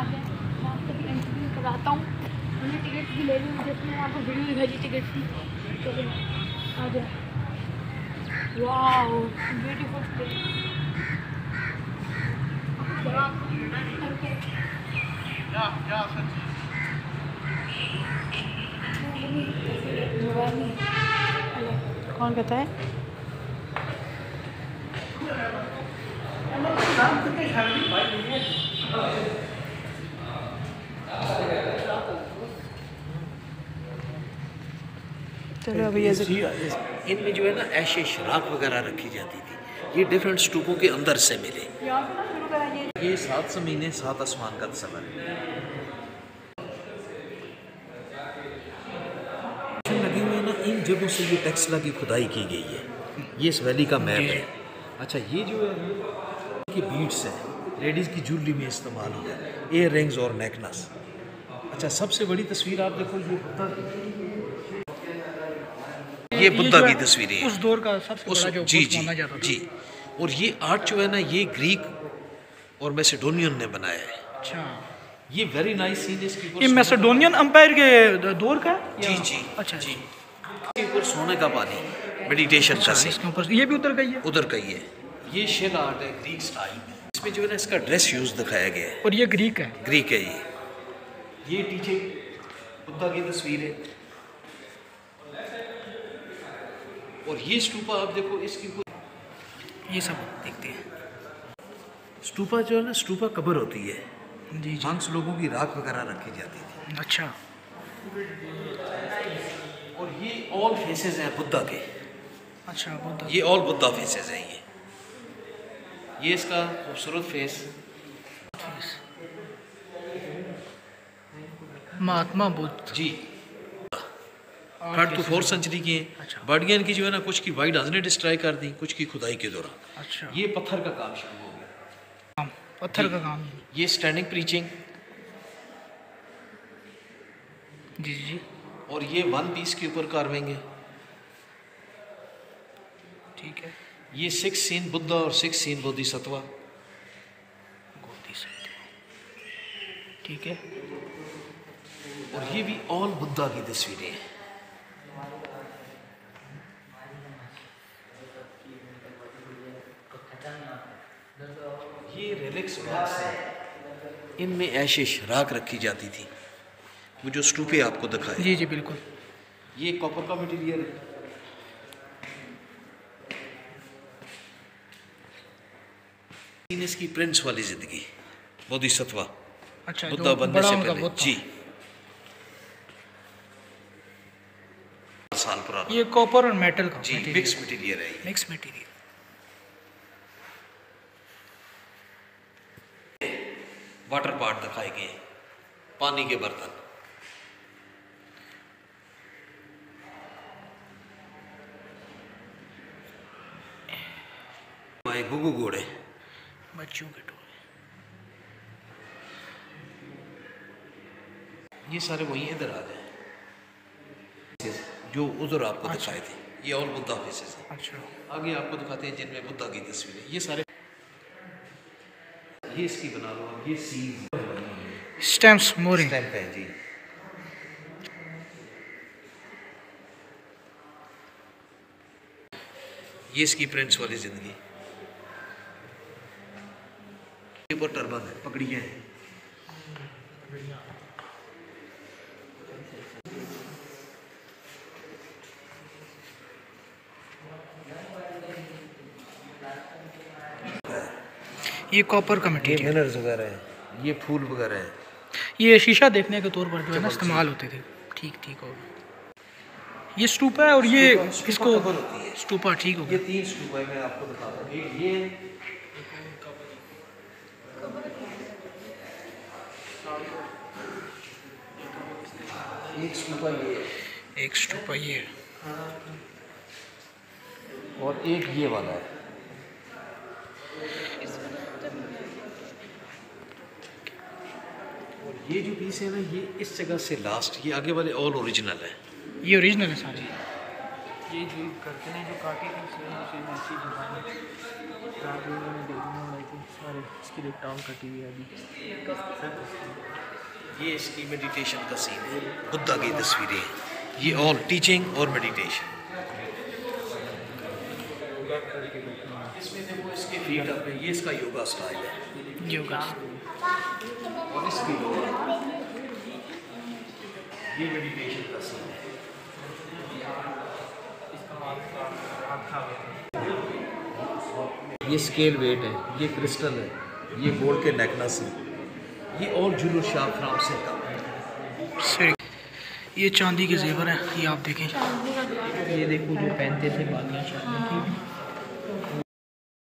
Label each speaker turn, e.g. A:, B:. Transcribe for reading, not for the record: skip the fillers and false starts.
A: जाए, मैं आपको इंटरव्यू कराता हूँ। मैंने टिकट भी ले ली, जिसमें आपको वीडियो दिखाई दी टिकट की। चलो आ जाए। वाह ब्यूटीफुल प्लेस। कौन कहता है? चलो अभी
B: इनमें जो है ना ऐशे शराब वगैरह रखी जाती थी। ये डिफरेंट स्टूपों के अंदर से मिले। ये 7 ज़मीनें 7 आसमान का तस्वर है। लगी हुई है ना, इन जगहों से ये टेक्सला की खुदाई की गई है। ये इस वैली का मैप है। अच्छा, ये जो है कि बीड्स हैं, लेडीज़ की ज्वेलरी में इस्तेमाल हुआ है, एयर रिंग्स और नेकलेस। अच्छा, सबसे बड़ी तस्वीर आप देखो, ये बुद्धा की तस्वीरें हैं
A: उस दौर का सबसे बड़ा जो
B: जी
A: माना जाता था।
B: जी। और ये आर्ट जो है ना, ये ग्रीक और मैसेडोनियन ने बनाया है।
A: अच्छा,
B: ये वेरी नाइस सीन। इसके ऊपर
A: ये मैसेडोनियन एम्पायर के दौर का है?
B: जी जी।
A: अच्छा
B: जी, इसके ऊपर सोने का पानी, मेडिटेशन का सीन।
A: इसके ऊपर ये भी उतर गई है?
B: उधर का ही है। ये शेल आर्ट है, ग्रीक स्टाइल में। इसमें जो है ना, इसका ड्रेस यूज दिखाया गया है।
A: और ये ग्रीक है?
B: ग्रीक है ये टीचे बुद्धा की तस्वीर है। और ये स्टूपा आप देखो, इसके ऊपर
A: ये सब देखते हैं।
B: स्टूपा जो है ना, स्टूपा कब्र होती है।
A: जी जी।
B: मांस लोगों की राख वगैरह रखी जाती थी।
A: अच्छा।
B: और ये ऑल फेसेस हैं बुद्धा के।
A: अच्छा, बुद्धा।
B: ये ऑल बुद्धा फेसेस हैं। ये इसका खूबसूरत face.
A: Mahatma Buddha
B: ji, 3rd to 4th century की हैं।
A: अच्छा।
B: बार्डियन की जो है ना, कुछ की वाइट ने डिस्ट्रॉय कर दी, कुछ की खुदाई के दौरान।
A: अच्छा,
B: ये पत्थर का काम शुरू हो गया।
A: पत्थर का काम।
B: ये स्टैंडिंग प्रीचिंग।
A: जी जी।
B: और ये 1 पीस के ऊपर कार्विंग है।
A: ठीक है।
B: ये 6 सीन बुद्धा और 6 सीन बोधिसत्वा।
A: ठीक है।
B: और ये भी ऑल बुद्धा की तस्वीरें हैं। ये रिलिक्स बॉक्स है, इनमें ऐशे शराक रखी जाती थी। वो जो स्टूपे आपको दिखाए।
A: जी जी बिल्कुल।
B: ये कॉपर का मटेरियल है। इसकी प्रिंस वाली जिंदगी, बोधिसत्वा।
A: अच्छा,
B: बुद्धा बनने से पहले जी, साल पुराना।
A: ये कॉपर और मेटल का
B: जी, मिक्स मटेरियल है।
A: Mix material.
B: वाटर पार्ट दिखाए गए, पानी के बर्तन। गुगु घोड़े,
A: बच्चों के टोले।
B: ये सारे वही इधर आ जाए जो उधर आपको दिखाए थे। ये ऑल बुद्धा फेसेस है।
A: अच्छा।
B: आगे आपको दिखाते हैं जिनमें बुद्धा की तस्वीरें। ये सारे ये इसकी बना लो आप। ये सील
A: स्टैम्प्स मोरे
B: स्टैम्प है जी। ये इसकी प्रिंस वाली जिंदगी। ये ऊपर टर्बन है, पगड़ियाँ हैं।
A: ये कॉपर का मटेरियल,
B: मिनरल्स वगैरह हैं, ये फूल वगैरह हैं।
A: ये शीशा देखने के तौर पर जो है ना इस्तेमाल होते थे। ठीक ठीक हो। ये स्टूपा है और ये इसको स्टूपा। ठीक हो
B: ये
A: गया।
B: 3 स्टूपा है, मैं आपको दिखाता हूँ। एक ये एक स्टूपा, ये
A: एक स्टूपा ये
B: और एक ये वाला है। और ये जो पीस है ना, ये इस जगह से लास्ट, ये आगे वाले ऑल ओरिजिनल है।
A: ये ओरिजिनल है सारे।
C: ये जो करते हैं, जो काटी थी सेम ऐसी डिजाइन। रात लोगों ने देखने वाले थे सारे, इसकी लिफ्ट ऑन कटी हुई है अभी।
B: ये इसकी मेडिटेशन का सीन है, बुद्धा की तस्वीरें हैं, ये ऑल टीचिंग और मेडिटेशन। इसमें देखो इसके फीट अप है, ये इसका योगा स्टाइल है,
C: योगा
B: और इसकी ये मेडिटेशन का सीन है। ये स्केल वेट है, ये क्रिस्टल है, ये गोल्ड के नेकलेस है, ये और जुलूस शाह फ्राम से का।
C: ये चांदी के जेवर हैं, ये आप देखें।
A: चांदी का ग्लास।
C: ये देखो जो पहनते थे बालियाँ शादियों की,